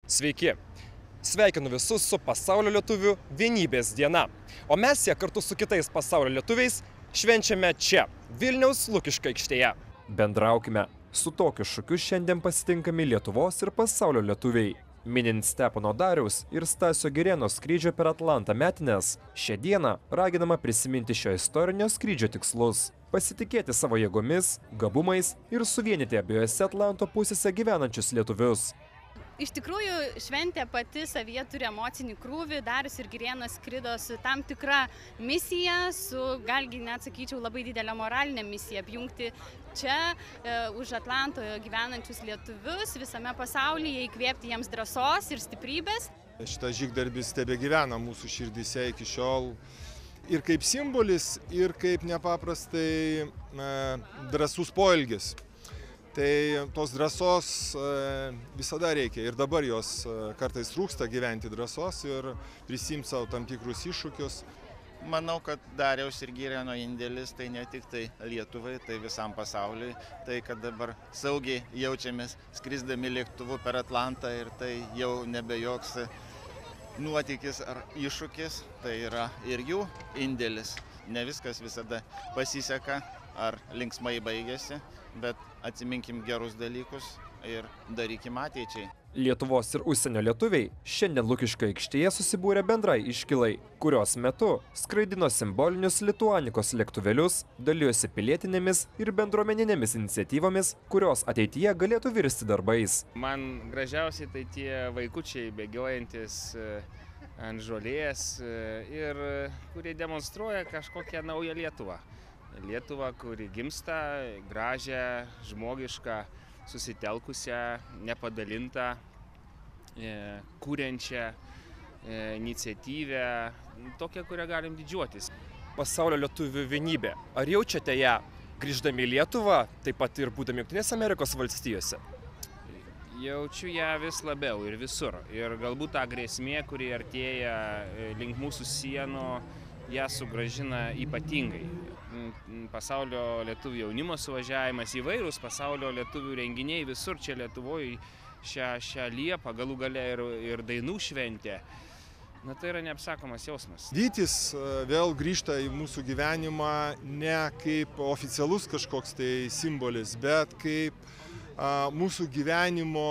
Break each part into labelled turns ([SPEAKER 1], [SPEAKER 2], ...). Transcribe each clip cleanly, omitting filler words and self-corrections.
[SPEAKER 1] Sveiki! Sveikinu visus su Pasaulio lietuvių vienybės diena. O mes ją kartu su kitais pasaulio lietuviais švenčiame čia, Vilniaus Lukiškių aikštėje. Bendraukime. Su tokiu šūkiu šiandien pasitinkami Lietuvos ir pasaulio lietuviai. Minint Stepono Dariaus ir Stasio Girėno skrydžio per Atlantą metines, šią dieną raginama prisiminti šio istorinio skrydžio tikslus, pasitikėti savo jėgomis, gabumais ir suvienyti abiejose Atlanto pusėse gyvenančius lietuvius.
[SPEAKER 2] Iš tikrųjų, šventė pati savyje turi emocinį krūvį. Darius ir Girėnas skrido su tam tikra misija, su, galgi net sakyčiau, labai didelė moralinė misija apjungti čia už Atlanto gyvenančius lietuvius visame pasaulyje, įkvėpti jiems drąsos ir stiprybės.
[SPEAKER 3] Šitas žygdarbis tebegyvena mūsų širdyse iki šiol ir kaip simbolis, ir kaip nepaprastai drąsus poelgis. Tai tos drąsos visada reikia ir dabar jos kartais trūksta gyventi drąsos ir prisimti savo tam tikrus iššūkius.
[SPEAKER 4] Manau, kad Dariaus ir Girėno indėlis tai ne tik tai Lietuvai, tai visam pasauliui. Tai, kad dabar saugiai jaučiamės skrisdami lėktuvu per Atlantą ir tai jau nebe joks nuotykis ar iššūkis, tai yra ir jų indėlis. Ne viskas visada pasiseka ar linksmai baigėsi, bet atsiminkim gerus dalykus ir darykim ateičiai.
[SPEAKER 1] Lietuvos ir užsienio lietuviai šiandien Lukiškių aikštėje susibūrė bendrai iškilai, kurios metu skraidino simbolinius lituanikos lėktuvėlius, dalijosi pilietinėmis ir bendruomeninėmis iniciatyvomis, kurios ateityje galėtų virsti darbais.
[SPEAKER 5] Man gražiausiai tai tie vaikučiai bėgiojantis ant žolės ir kurie demonstruoja kažkokią naują Lietuvą. Lietuvą, kuri gimsta gražią, žmogišką, susitelkusią, nepadalintą, kuriančią, iniciatyvę, tokią, kurią galim didžiuotis.
[SPEAKER 1] Pasaulio lietuvių vienybė. Ar jaučiate ją grįždami į Lietuvą, taip pat ir būdami Jungtinėse Amerikos valstijose?
[SPEAKER 5] Jaučiu ją vis labiau ir visur. Ir galbūt ta grėsmė, kuri artėja link mūsų sienų, ją sugrąžina ypatingai. Pasaulio lietuvių jaunimo suvažiavimas, įvairūs pasaulio lietuvių renginiai visur čia Lietuvoje šią Liepą, galų gale ir dainų šventė. Na, tai yra neapsakomas jausmas.
[SPEAKER 3] Vytis vėl grįžta į mūsų gyvenimą ne kaip oficialus kažkoks tai simbolis, bet kaip mūsų gyvenimo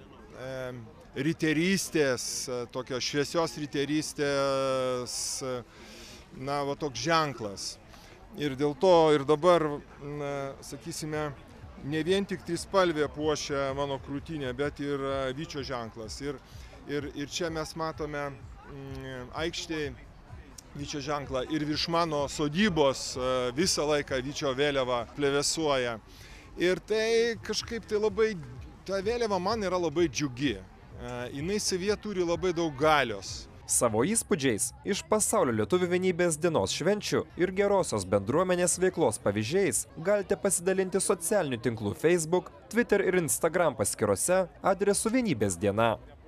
[SPEAKER 3] riterystės, tokios šviesios riterystės, na, va toks ženklas. Ir dėl to ir dabar, sakysime, ne vien tik trispalvė puošia mano krūtinę, bet ir vyčio ženklas. Ir čia mes matome aikštėje vyčio ženklą ir virš mano sodybos visą laiką vyčio vėliava plevėsuoja. Ir tai kažkaip tai labai, ta vėliava man yra labai džiugi. Jinai savyje turi labai daug galios.
[SPEAKER 1] Savo įspūdžiais iš Pasaulio lietuvių vienybės dienos švenčių ir gerosios bendruomenės veiklos pavyzdžiais galite pasidalinti socialinių tinklų Facebook, Twitter ir Instagram paskyrose adresu Vienybės diena.